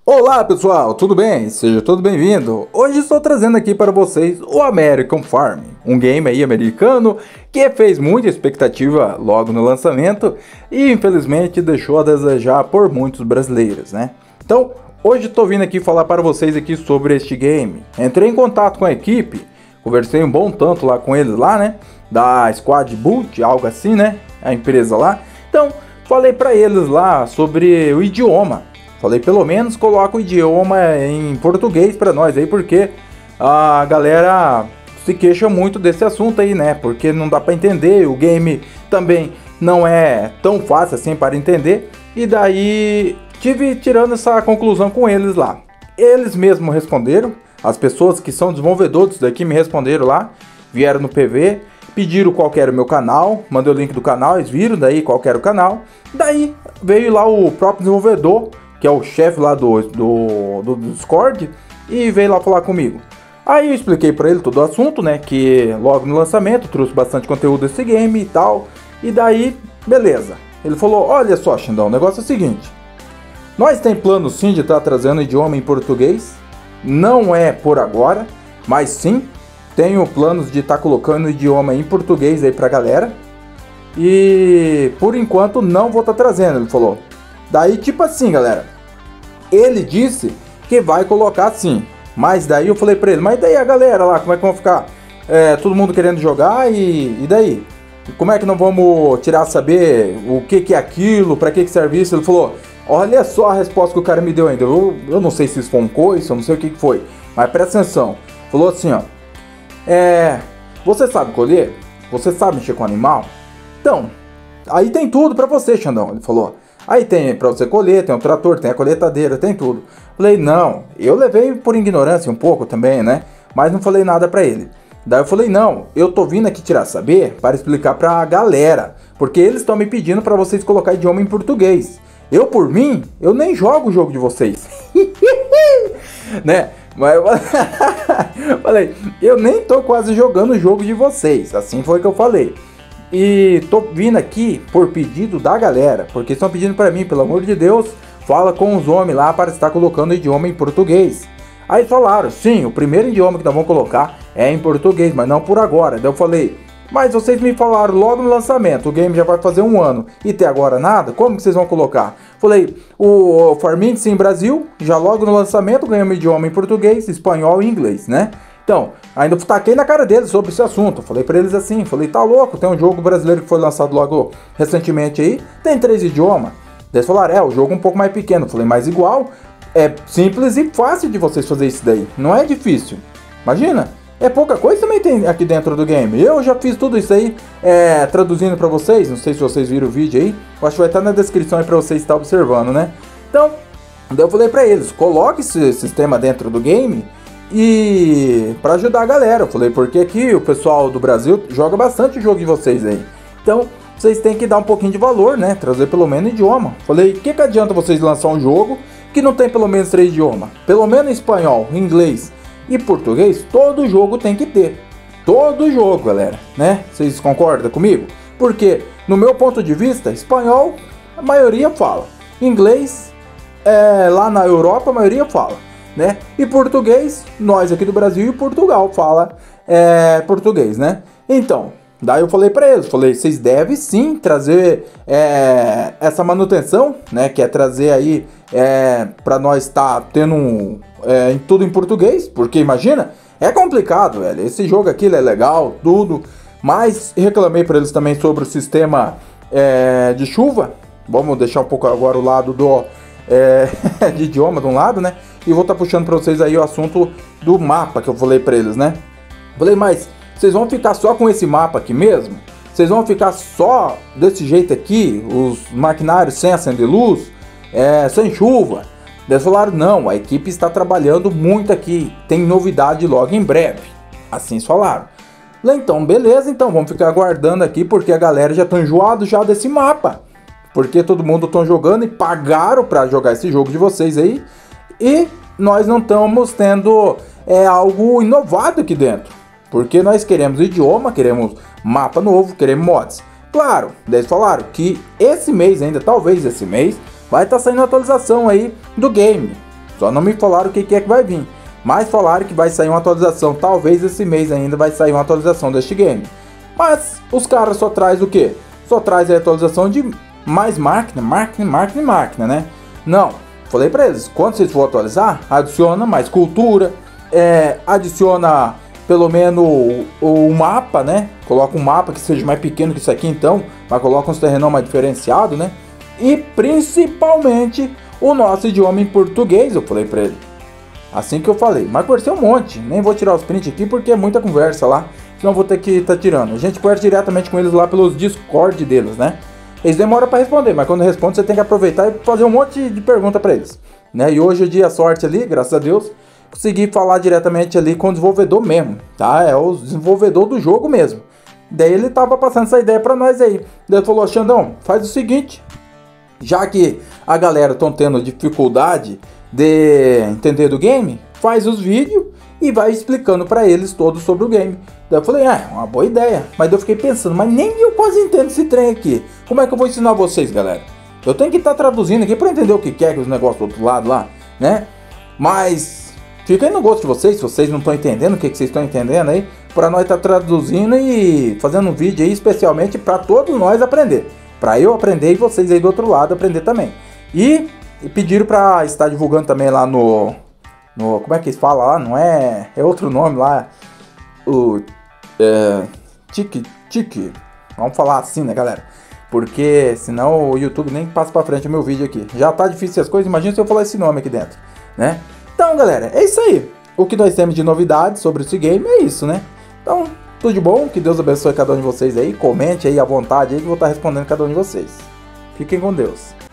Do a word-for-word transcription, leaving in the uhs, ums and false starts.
Olá pessoal, tudo bem? Seja todo bem-vindo. Hoje estou trazendo aqui para vocês o American Farm, um game aí americano que fez muita expectativa logo no lançamento e infelizmente deixou a desejar por muitos brasileiros, né? Então, hoje estou vindo aqui falar para vocês aqui sobre este game. Entrei em contato com a equipe, conversei um bom tanto lá com eles lá, né? Da Squad Boot, algo assim, né? A empresa lá. Então, falei para eles lá sobre o idioma. Falei, pelo menos coloca o idioma em português para nós aí, porque a galera se queixa muito desse assunto aí, né? Porque não dá para entender, o game também não é tão fácil assim para entender. E daí tive tirando essa conclusão com eles lá. Eles mesmos responderam, as pessoas que são desenvolvedores daqui me responderam lá, vieram no P V, pediram qual era o meu canal, mandei o link do canal, eles viram daí qual era o canal. Daí veio lá o próprio desenvolvedor, que é o chefe lá do, do, do Discord, e veio lá falar comigo. Aí eu expliquei pra ele todo o assunto, né, que logo no lançamento trouxe bastante conteúdo desse game e tal, e daí, beleza. Ele falou, olha só, Xandão, o negócio é o seguinte, nós tem plano sim de estar tá trazendo idioma em português, não é por agora, mas sim, tenho planos de estar tá colocando idioma em português aí pra galera, e por enquanto não vou estar tá trazendo, ele falou. Daí, tipo assim, galera, ele disse que vai colocar sim, mas daí eu falei pra ele, mas daí a galera lá, como é que vão ficar? É, todo mundo querendo jogar e, e daí? Como é que não vamos tirar saber o que que é aquilo, pra que que serve isso? Ele falou, olha só a resposta que o cara me deu ainda, eu, eu não sei se isso foi um coice, eu não sei o que que foi, mas presta atenção. Falou assim, ó, é, você sabe colher? Você sabe mexer com animal? Então, aí tem tudo pra você, Xandão, ele falou. Aí tem pra você colher, tem o trator, tem a colheitadeira, tem tudo. Falei, não, eu levei por ignorância um pouco também, né? Mas não falei nada pra ele. Daí eu falei, não, eu tô vindo aqui tirar saber para explicar pra galera. Porque eles estão me pedindo pra vocês colocar idioma em português. Eu, por mim, eu nem jogo o jogo de vocês. Né? Mas eu falei, eu nem tô quase jogando o jogo de vocês. Assim foi que eu falei. E tô vindo aqui por pedido da galera, porque estão pedindo para mim, pelo amor de Deus, fala com os homens lá para estar colocando o idioma em português. Aí falaram, sim, o primeiro idioma que nós vamos colocar é em português, mas não por agora. Daí eu falei, mas vocês me falaram logo no lançamento, o game já vai fazer um ano e até agora nada, como que vocês vão colocar? Falei, o Farming Sim Brasil, já logo no lançamento ganhamos idioma em português, espanhol e inglês, né? Então, ainda taquei na cara deles sobre esse assunto. Falei pra eles assim, falei, tá louco, tem um jogo brasileiro que foi lançado logo recentemente aí, tem três idiomas. Eles falaram, é, o jogo é um pouco mais pequeno. Falei, mas igual, é simples e fácil de vocês fazerem isso daí, não é difícil. Imagina, é pouca coisa também tem aqui dentro do game. Eu já fiz tudo isso aí, é, traduzindo pra vocês, não sei se vocês viram o vídeo aí, eu acho que vai estar na descrição aí pra vocês estar observando, né? Então, daí eu falei pra eles, coloque esse sistema dentro do game, e para ajudar a galera, eu falei, porque aqui o pessoal do Brasil joga bastante o jogo de vocês aí. Então, vocês têm que dar um pouquinho de valor, né? Trazer pelo menos idioma. Falei, o que que adianta vocês lançar um jogo que não tem pelo menos três idiomas? Pelo menos espanhol, inglês e português, todo jogo tem que ter. Todo jogo, galera, né? Vocês concordam comigo? Porque, no meu ponto de vista, espanhol, a maioria fala. Inglês, é, lá na Europa, a maioria fala. Né? E português, nós aqui do Brasil e Portugal fala é, português, né? Então, daí eu falei para eles, falei, vocês devem sim trazer é, essa manutenção, né? Que é trazer aí é, para nós estar tá tendo um, é, em tudo em português, porque imagina, é complicado, velho. Esse jogo aqui ele é legal, tudo, mas reclamei para eles também sobre o sistema é, de chuva. Vamos deixar um pouco agora o lado do é, de idioma de um lado, né? E vou estar tá puxando para vocês aí o assunto do mapa que eu falei para eles, né? Falei, mas vocês vão ficar só com esse mapa aqui mesmo? Vocês vão ficar só desse jeito aqui? Os maquinários sem acender luz? É, sem chuva? Eles falaram, não, a equipe está trabalhando muito aqui. Tem novidade logo em breve. Assim falaram. Falei, então, beleza, então vamos ficar aguardando aqui, porque a galera já tá enjoado já desse mapa. Porque todo mundo estão jogando e pagaram para jogar esse jogo de vocês aí. E nós não estamos tendo é, algo inovado aqui dentro. Porque nós queremos idioma, queremos mapa novo, queremos mods. Claro, eles falaram que esse mês ainda, talvez esse mês, vai estar tá saindo a atualização aí do game. Só não me falaram o que, que é que vai vir. Mas falaram que vai sair uma atualização. Talvez esse mês ainda vai sair uma atualização deste game. Mas os caras só traz o quê? Só traz a atualização de mais máquina, máquina, máquina e máquina, né? Não, falei pra eles, quando vocês for atualizar, adiciona mais cultura, é, adiciona pelo menos o, o mapa, né? Coloca um mapa que seja mais pequeno que isso aqui então, mas coloca uns terrenos mais diferenciados, né? E principalmente o nosso idioma em português, eu falei pra ele. Assim que eu falei, mas conversei um monte, nem vou tirar os prints aqui porque é muita conversa lá, senão vou ter que estar tá tirando. A gente conversa diretamente com eles lá pelos Discord deles, né? Eles demoram para responder, mas quando responde você tem que aproveitar e fazer um monte de pergunta para eles, né? E hoje eu dei a sorte ali, graças a Deus, consegui falar diretamente ali com o desenvolvedor mesmo, tá? É o desenvolvedor do jogo mesmo. Daí ele tava passando essa ideia para nós aí. Daí ele falou, Xandão, faz o seguinte, já que a galera estão tendo dificuldade de entender do game, faz os vídeos e vai explicando para eles todos sobre o game. Daí eu falei, ah, é uma boa ideia. Mas eu fiquei pensando, mas nem eu quase entendo esse trem aqui. Como é que eu vou ensinar vocês, galera? Eu tenho que estar tá traduzindo aqui para entender o que é que os negócios do outro lado lá, né? Mas fica aí no gosto de vocês, se vocês não estão entendendo o que, que vocês estão entendendo aí, para nós estar tá traduzindo e fazendo um vídeo aí especialmente para todos nós aprender. Para eu aprender e vocês aí do outro lado aprender também. E, e pediram para estar divulgando também lá no, no... Como é que eles falam lá? Não é... É outro nome lá. O... É... Tique... Tique... Vamos falar assim, né, galera? Porque senão o YouTube nem passa pra frente o meu vídeo aqui. Já tá difícil as coisas, imagina se eu falar esse nome aqui dentro, né? Então, galera, é isso aí. O que nós temos de novidades sobre esse game é isso, né? Então, tudo de bom. Que Deus abençoe cada um de vocês aí. Comente aí à vontade aí que eu vou estar respondendo cada um de vocês. Fiquem com Deus.